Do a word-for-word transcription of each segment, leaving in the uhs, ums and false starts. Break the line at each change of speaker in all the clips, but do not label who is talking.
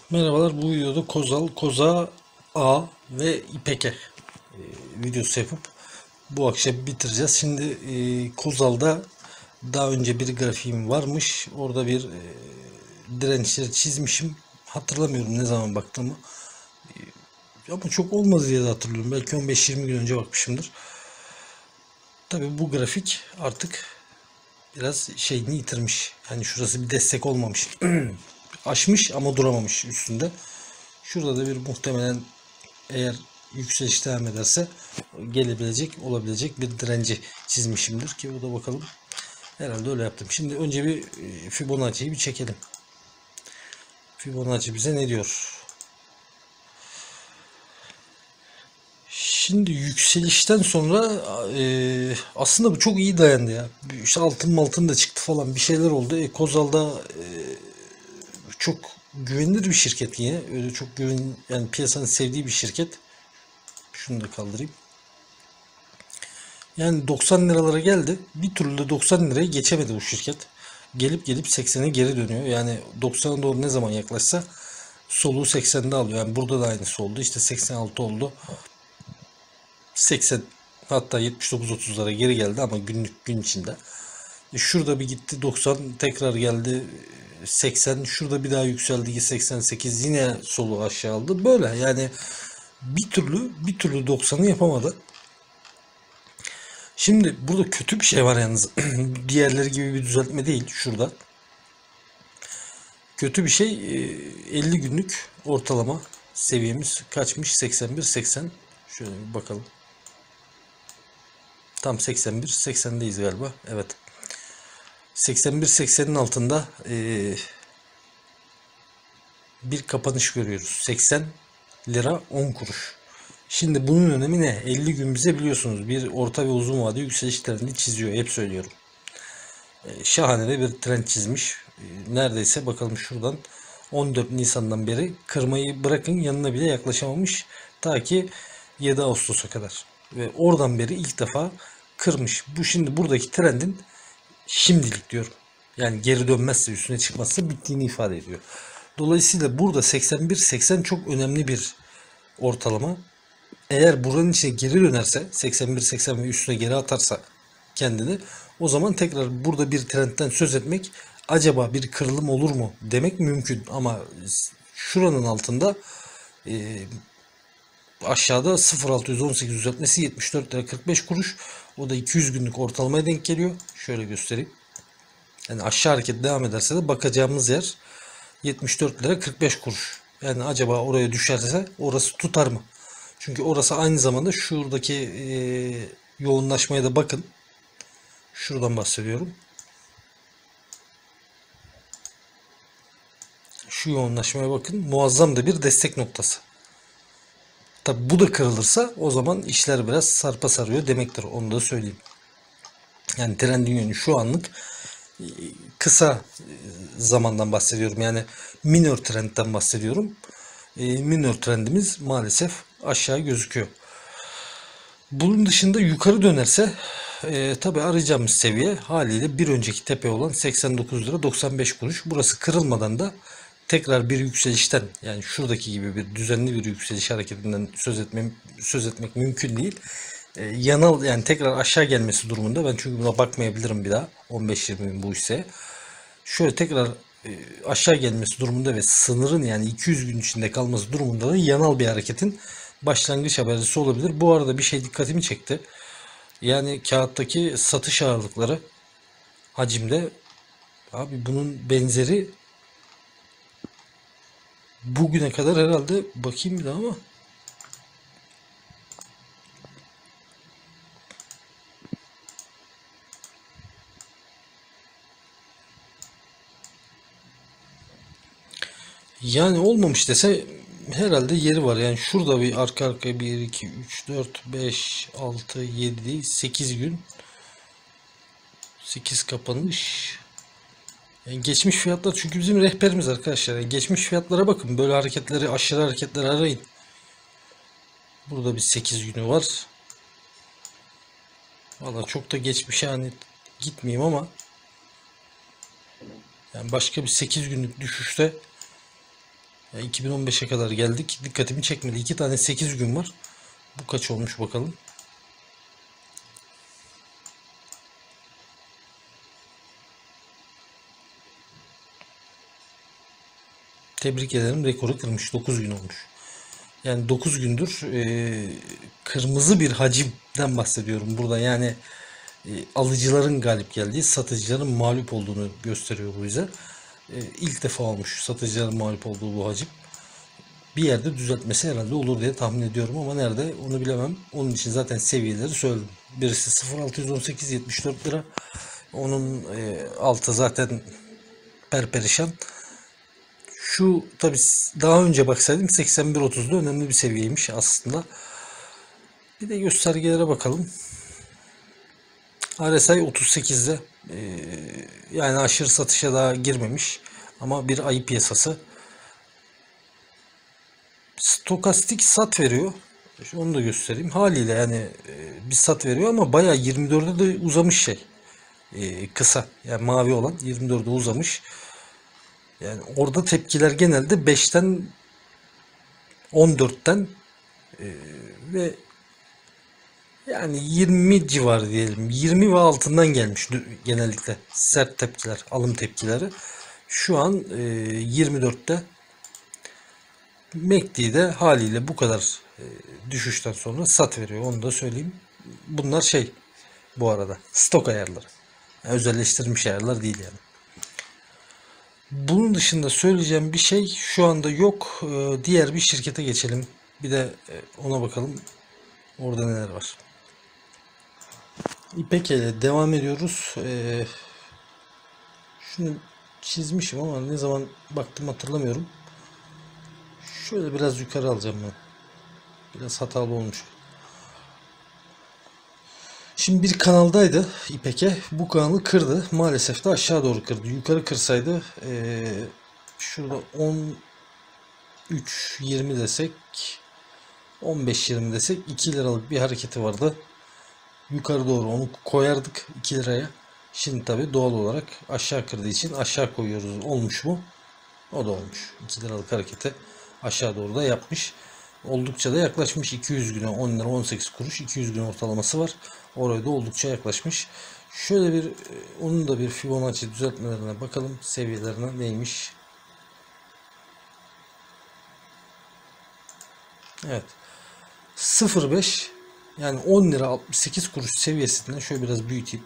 Merhabalar, bu videoda Kozal, Koza, A ve İpek'e e, videosu yapıp bu akşam bitireceğiz. Şimdi e, Kozal'da daha önce bir grafiğim varmış. Orada bir e, dirençleri çizmişim. Hatırlamıyorum ne zaman baktığımı. E, ama çok olmadı diye de hatırlıyorum. Belki on beş yirmi gün önce bakmışımdır. Tabii bu grafik artık biraz şeyini yitirmiş. Yani şurası bir destek olmamış. Aşmış ama duramamış üstünde. Şurada da bir muhtemelen eğer yükseliş devam ederse gelebilecek, olabilecek bir direnci çizmişimdir ki o da bakalım. Herhalde öyle yaptım. Şimdi önce bir Fibonacci'yi bir çekelim. Fibonacci bize ne diyor? Şimdi yükselişten sonra e, aslında bu çok iyi dayandı ya. İşte altın altın da çıktı falan bir şeyler oldu. E, Kozal'da e, çok güvenilir bir şirket yine. Öyle çok güven yani piyasanın sevdiği bir şirket. Şunu da kaldırayım. Yani doksan liralara geldi. Bir türlü de doksan liraya geçemedi bu şirket. Gelip gelip seksene geri dönüyor. Yani doksana doğru ne zaman yaklaşsa soluğu seksende alıyor. Yani burada da aynısı oldu. İşte seksen altı oldu. seksen hatta yetmiş dokuz otuzlara geri geldi ama günlük gün içinde. E şurada bir gitti doksan tekrar geldi seksen, şurada bir daha yükseldi seksen sekiz, yine soluğu aşağı aldı. Böyle yani bir türlü bir türlü doksanı yapamadı. Şimdi burada kötü bir şey var yalnız. Diğerleri gibi bir düzeltme değil şurada. Kötü bir şey, elli günlük ortalama seviyemiz kaçmış? seksen bir seksen. Şöyle bir bakalım. Tam seksen bir seksendeyiz galiba. Evet. seksen bir seksenin altında bir kapanış görüyoruz. seksen lira on kuruş. Şimdi bunun önemi ne? elli gün bize biliyorsunuz bir orta ve uzun vade yükseliş trendi çiziyor. Hep söylüyorum. Şahane de bir trend çizmiş. Neredeyse bakalım şuradan on dört Nisan'dan beri kırmayı bırakın yanına bile yaklaşamamış. Ta ki yedi Ağustos'a kadar. Ve oradan beri ilk defa kırmış. Bu şimdi buradaki trendin şimdilik diyorum. Yani geri dönmezse, üstüne çıkmazsa bittiğini ifade ediyor. Dolayısıyla burada seksen bir seksen çok önemli bir ortalama. Eğer buranın içine geri dönerse, seksen bir seksen ve üstüne geri atarsa kendini, o zaman tekrar burada bir trendten söz etmek, acaba bir kırılım olur mu demek mümkün. Ama şuranın altında e, aşağıda sıfır altı yüz on sekiz düzeltmesi yetmiş dört lira kırk beş kuruş. O da iki yüz günlük ortalamaya denk geliyor. Şöyle göstereyim. Yani aşağı hareket devam ederse de bakacağımız yer yetmiş dört lira kırk beş kuruş. Yani acaba oraya düşerse orası tutar mı? Çünkü orası aynı zamanda şuradaki e, yoğunlaşmaya da bakın. Şuradan bahsediyorum. Şu yoğunlaşmaya bakın. Muazzam da bir destek noktası. Tabi bu da kırılırsa o zaman işler biraz sarpa sarıyor demektir. Onu da söyleyeyim. Yani trendin yönü şu anlık kısa zamandan bahsediyorum. Yani minor trendten bahsediyorum. E, minor trendimiz maalesef aşağı gözüküyor. Bunun dışında yukarı dönerse e, tabi arayacağımız seviye haliyle bir önceki tepe olan seksen dokuz lira doksan beş kuruş. Burası kırılmadan da tekrar bir yükselişten, yani şuradaki gibi bir düzenli bir yükseliş hareketinden söz etmem söz etmek mümkün değil. E, yanal yani tekrar aşağı gelmesi durumunda, ben çünkü buna bakmayabilirim bir daha on beş yirmi gün bu ise. Şöyle tekrar e, aşağı gelmesi durumunda ve sınırın yani iki yüz gün içinde kalması durumunda da yanal bir hareketin başlangıç habercisi olabilir. Bu arada bir şey dikkatimi çekti. Yani kağıttaki satış ağırlıkları hacimde, abi bunun benzeri bugüne kadar herhalde, bakayım bir daha ama yani olmamış dese herhalde yeri var. Yani şurada bir arka arkaya bir iki üç dört beş altı yedi sekiz gün, sekiz kapanış. Yani geçmiş fiyatlar, çünkü bizim rehberimiz arkadaşlar. Yani geçmiş fiyatlara bakın. Böyle hareketleri, aşırı hareketleri arayın. Burada bir sekiz günü var. Valla çok da geçmişe hani gitmeyeyim ama yani başka bir sekiz günlük düşüşte Ya iki bin on beşe kadar geldik. Dikkatimi çekmedi. iki tane sekiz gün var. Bu kaç olmuş bakalım. Tebrik ederim. Rekoru kırmış. dokuz gün olmuş. Yani dokuz gündür e, kırmızı bir hacimden bahsediyorum burada. Yani e, alıcıların galip geldiği, satıcıların mağlup olduğunu gösteriyor bu bize. E, ilk defa olmuş satıcıların mağlup olduğu bu hacim. Bir yerde düzeltmesi herhalde olur diye tahmin ediyorum ama nerede onu bilemem. Onun için zaten seviyeleri söyledim. Birisi sıfır altı yüz on sekiz yetmiş dört lira. Onun e, altı zaten perperişan. Şu tabi daha önce baksaydım seksen bir otuzda önemli bir seviyeymiş aslında. Bir de göstergelere bakalım. R S I otuz sekizde e, yani aşırı satışa daha girmemiş ama bir ayı piyasası. Stokastik sat veriyor. Onu da göstereyim. Haliyle yani e, bir sat veriyor ama bayağı yirmi dörde de uzamış şey. E, kısa. Yani mavi olan yirmi dörde uzamış. Yani orada tepkiler genelde beşten on dörtten e, ve yani yirmi civarı diyelim. yirmi ve altından gelmiş genellikle sert tepkiler, alım tepkileri. Şu an e, yirmi dörtte. M A C D'de haliyle bu kadar e, düşüşten sonra sat veriyor. Onu da söyleyeyim. Bunlar şey bu arada stok ayarları. Yani özelleştirilmiş ayarlar değil yani. Bunun dışında söyleyeceğim bir şey şu anda yok. E, diğer bir şirkete geçelim. Bir de e, ona bakalım. Orada neler var. İpek ile devam ediyoruz. E, şunu çizmişim ama ne zaman baktım hatırlamıyorum. Şöyle biraz yukarı alacağım ben. Biraz hatalı olmuş. Şimdi bir kanaldaydı İpek'e. Bu kanalı kırdı. Maalesef de aşağı doğru kırdı. Yukarı kırsaydı ee, şurada on üç yirmi desek on beş yirmi desek iki liralık bir hareketi vardı. Yukarı doğru onu koyardık iki liraya. Şimdi tabi doğal olarak aşağı kırdığı için aşağı koyuyoruz. Olmuş mu? O da olmuş. iki liralık hareketi aşağı doğru da yapmış. Oldukça da yaklaşmış. iki yüz güne on lira on sekiz kuruş. iki yüz gün ortalaması var. Oraya da oldukça yaklaşmış. Şöyle bir onun da bir Fibonacci düzeltmelerine bakalım. Seviyelerine neymiş? Evet. sıfır virgül beş yani on lira altmış sekiz kuruş seviyesinden şöyle biraz büyüteyim.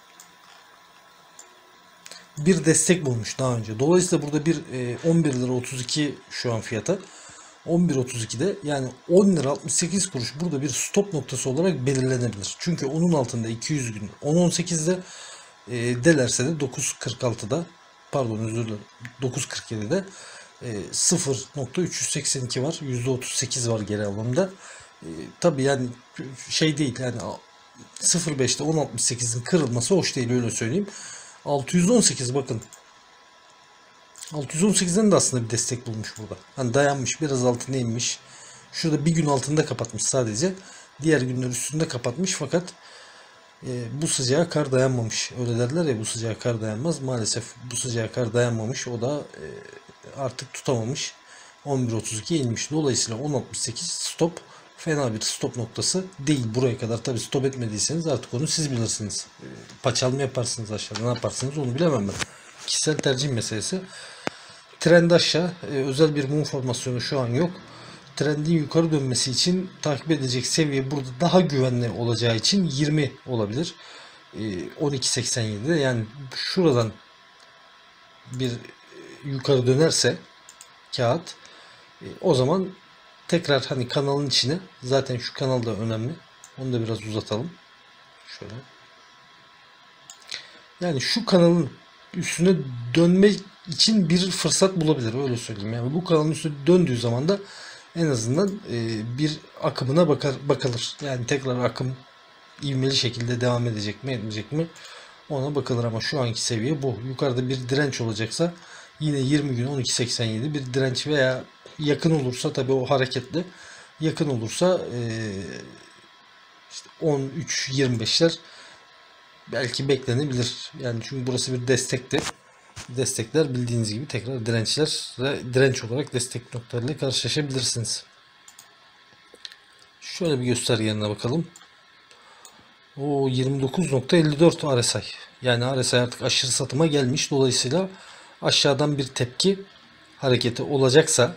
Bir destek bulmuş daha önce. Dolayısıyla burada bir on bir lira otuz iki şu an fiyata. on bir otuz ikide yani on lira altmış sekiz kuruş burada bir stop noktası olarak belirlenebilir. Çünkü onun altında iki yüz gün on on sekizde e, delerse de dokuz kırk altıda pardon özür dilerim dokuz kırk yedide e, sıfır nokta üç yüz seksen iki var. yüzde otuz sekiz var geri alımda. E, tabi yani şey değil yani sıfır virgül beşte on altmış sekizin kırılması hoş değil öyle söyleyeyim. altı yüz on sekiz bakın. altı yüz on sekizden de aslında bir destek bulmuş burada. Hani dayanmış biraz altına inmiş. Şurada bir gün altında kapatmış sadece. Diğer günler üstünde kapatmış fakat e, bu sıcağa kar dayanmamış. Öyle derler ya bu sıcağa kar dayanmaz. Maalesef bu sıcağa kar dayanmamış. O da e, artık tutamamış. on bir otuz ikiye inmiş. Dolayısıyla on altmış sekiz stop fena bir stop noktası değil. Buraya kadar tabi stop etmediyseniz artık onu siz bilirsiniz. E, paçal mı yaparsınız aşağıda ne yaparsınız onu bilemem ben. Kişisel tercih meselesi. Trend aşağı. E, özel bir mum formasyonu şu an yok. Trendin yukarı dönmesi için takip edecek seviye burada daha güvenli olacağı için yirmi olabilir. E, on iki seksen yedide yani şuradan bir yukarı dönerse kağıt e, o zaman tekrar hani kanalın içine zaten şu kanal da önemli. Onu da biraz uzatalım. Şöyle. Yani şu kanalın üstüne dönme için bir fırsat bulabilir öyle söyleyeyim. Yani bu kanalın üstüne döndüğü zaman da en azından e, bir akımına bakar bakılır. Yani tekrar akım ivmeli şekilde devam edecek mi etmeyecek mi ona bakılır ama şu anki seviye bu. Yukarıda bir direnç olacaksa yine yirmi gün on iki seksen yedi bir direnç veya yakın olursa tabi o hareketli yakın olursa e, işte on üç yirmi beşler belki beklenebilir. Yani çünkü burası bir destekti. destekler bildiğiniz gibi tekrar dirençler ve direnç olarak destek noktalarıyla karşılaşabilirsiniz. Şöyle bir göstergelerine bakalım. O yirmi dokuz nokta elli dört R S I. Yani R S I artık aşırı satıma gelmiş. Dolayısıyla aşağıdan bir tepki hareketi olacaksa,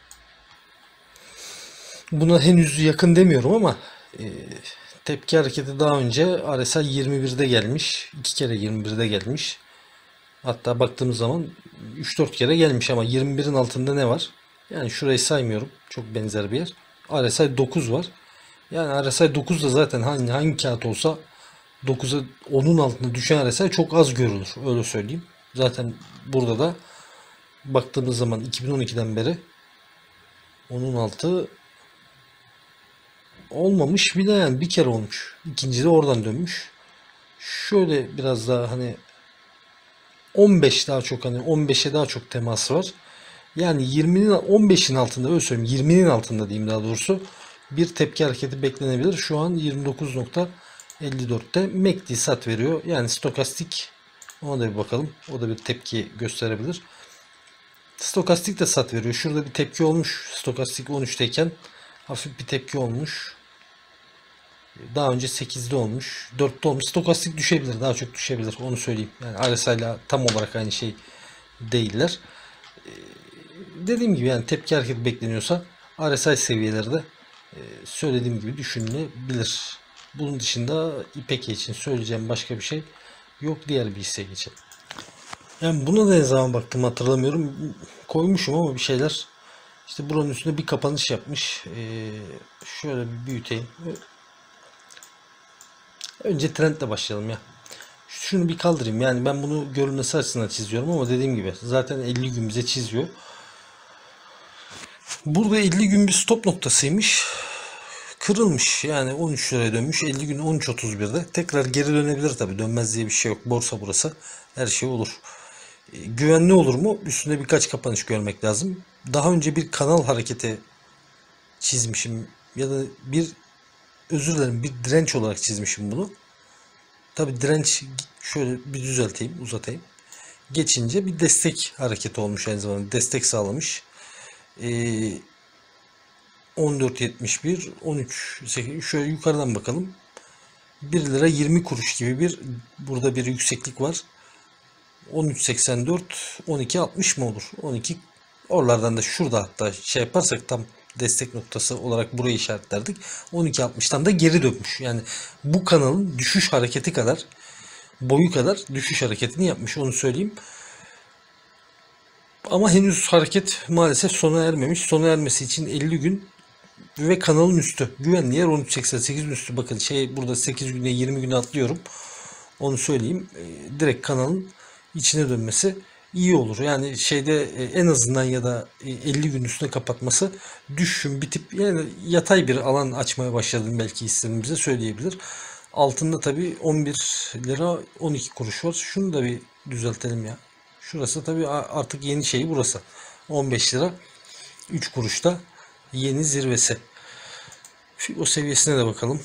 buna henüz yakın demiyorum ama e, tepki hareketi daha önce R S I yirmi birde gelmiş. iki kere yirmi birde gelmiş. Hatta baktığımız zaman üç dört kere gelmiş ama yirmi birin altında ne var? Yani şurayı saymıyorum. Çok benzer bir yer. R S I dokuz var. Yani R S I dokuz da zaten hangi, hangi kağıt olsa dokuza onun altında düşen R S I çok az görülür. Öyle söyleyeyim. Zaten burada da baktığımız zaman iki bin on ikiden beri onun altı olmamış, bir de yani bir kere olmuş. İkinci de oradan dönmüş. Şöyle biraz daha hani on beş daha çok, hani on beşe daha çok temas var. Yani yirminin on beşin altında, öyle söyleyeyim, yirminin altında diyeyim daha doğrusu, bir tepki hareketi beklenebilir. Şu an yirmi dokuz nokta elli dörtte M A C D sat veriyor. Yani stokastik, ona da bir bakalım. O da bir tepki gösterebilir. Stokastik de sat veriyor. Şurada bir tepki olmuş. Stokastik on üçteyken hafif bir tepki olmuş. Daha önce sekizde olmuş. dörtte olmuş. Stokastik düşebilir. Daha çok düşebilir. Onu söyleyeyim. Yani R S I ile tam olarak aynı şey değiller. Dediğim gibi yani tepki hareketi bekleniyorsa R S I seviyeleri de söylediğim gibi düşünülebilir. Bunun dışında İpek için söyleyeceğim başka bir şey yok. Diğer bir hisseye geçelim. Yani buna da ne zaman baktım hatırlamıyorum. Koymuşum ama bir şeyler. İşte buranın üstünde bir kapanış yapmış. Ee, şöyle bir büyüteyim. Önce trendle başlayalım ya. Şunu bir kaldırayım. Yani ben bunu görünmesi açısından çiziyorum ama dediğim gibi zaten elli gün bize çiziyor. Burada elli gün bir stop noktasıymış. Kırılmış. Yani on üç liraya dönmüş. elli gün on üç otuz birde. Tekrar geri dönebilir tabi. Dönmez diye bir şey yok. Borsa burası. Her şey olur. E, güvenli olur mu? Üstünde birkaç kapanış görmek lazım. Daha önce bir kanal hareketi çizmişim. Ya da bir, özür dilerim, bir direnç olarak çizmişim bunu. Tabi direnç, şöyle bir düzelteyim, uzatayım. Geçince bir destek hareketi olmuş aynı zamanda. Destek sağlamış. Ee, on dört yetmiş bir, on üç sekiz, şöyle yukarıdan bakalım. bir lira yirmi kuruş gibi bir, burada bir yükseklik var. on üç seksen dört, on iki altmış mı olur? on iki, oralardan da şurada hatta şey yaparsak tam destek noktası olarak burayı işaretlerdik. on iki altmıştan da geri dönmüş. Yani bu kanalın düşüş hareketi kadar, boyu kadar düşüş hareketini yapmış, onu söyleyeyim. Ama henüz hareket maalesef sona ermemiş. Sona ermesi için elli gün ve kanalın üstü. Güvenli yer on üç seksen sekizin üstü. Bakın şey, burada sekiz güne yirmi güne atlıyorum. Onu söyleyeyim. E, direkt kanalın içine dönmesi iyi olur. Yani şeyde e, en azından ya da e, elli gün üstüne kapatması, düşüşün bitip yani yatay bir alan açmaya başladım belki hislerimize söyleyebilir. Altında tabi on bir lira on iki kuruş var. Şunu da bir düzeltelim ya. Şurası tabi artık yeni şeyi burası. on beş lira üç kuruşta yeni zirvesi. O seviyesine de bakalım.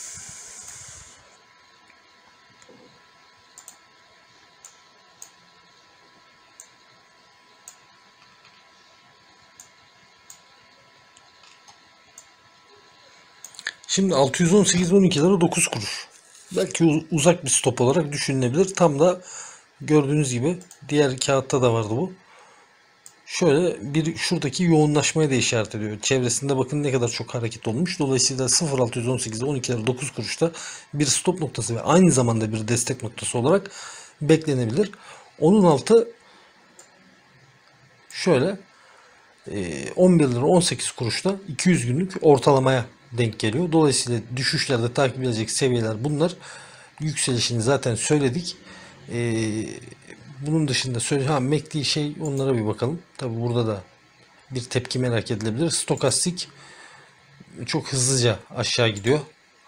Şimdi altı yüz on sekiz on iki lira dokuz kuruş. Belki uzak bir stop olarak düşünülebilir. Tam da gördüğünüz gibi diğer kağıtta da vardı bu. Şöyle bir, şuradaki yoğunlaşmaya da işaret ediyor. Çevresinde bakın ne kadar çok hareket olmuş. Dolayısıyla sıfır altı yüz on sekizde on iki lira dokuz kuruşta bir stop noktası ve aynı zamanda bir destek noktası olarak beklenebilir. Onun altı şöyle on bir lira on sekiz kuruşta iki yüz günlük ortalamaya denk geliyor. Dolayısıyla düşüşlerde takip edilecek seviyeler bunlar. Yükselişini zaten söyledik. Ee, bunun dışında söyle ha M A C D şey, onlara bir bakalım. Tabi burada da bir tepki merak edilebilir. Stokastik çok hızlıca aşağı gidiyor.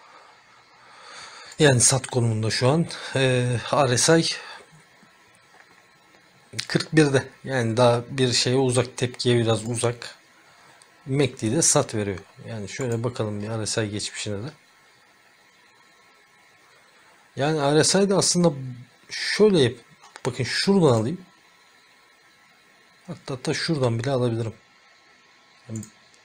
Yani sat konumunda şu an. Ee, R S I kırk birde. Yani daha bir şeye uzak, tepkiye biraz uzak. M A C D'de sat veriyor. Yani şöyle bakalım bir R S I geçmişine de. Yani R S I'de aslında şöyle yap, bakın şuradan alayım. Hatta, hatta şuradan bile alabilirim. Yani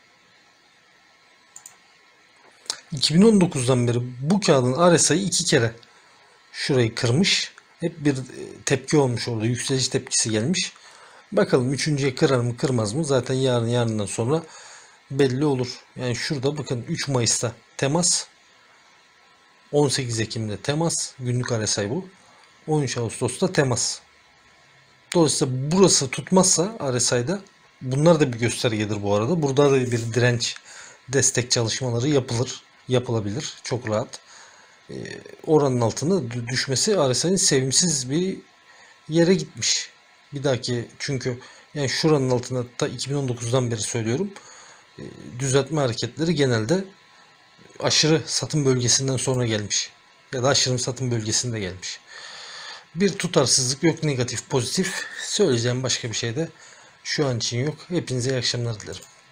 iki bin on dokuzdan beri bu kağıdın R S I'yi iki kere şurayı kırmış. Hep bir tepki olmuş orada. Yükseliş tepkisi gelmiş. Bakalım üçüncüye kırar mı kırmaz mı? Zaten yarın yarından sonra belli olur. Yani şurada bakın üç Mayıs'ta temas. on sekiz Ekim'de temas. Günlük R S I bu. on üç Ağustos'ta temas. Dolayısıyla burası tutmazsa R S I'da, bunlar da bir göstergedir bu arada. Burada da bir direnç destek çalışmaları yapılır. Yapılabilir. Çok rahat. Ee, oranın altına düşmesi R S I'nin sevimsiz bir yere gitmiş. Bir dahaki, çünkü yani şuranın altına da iki bin on dokuzdan beri söylüyorum. E, düzeltme hareketleri genelde aşırı satım bölgesinden sonra gelmiş. Ya da aşırı satım bölgesinde gelmiş. Bir tutarsızlık yok, negatif pozitif. Söyleyeceğim başka bir şey de şu an için yok. Hepinize iyi akşamlar dilerim.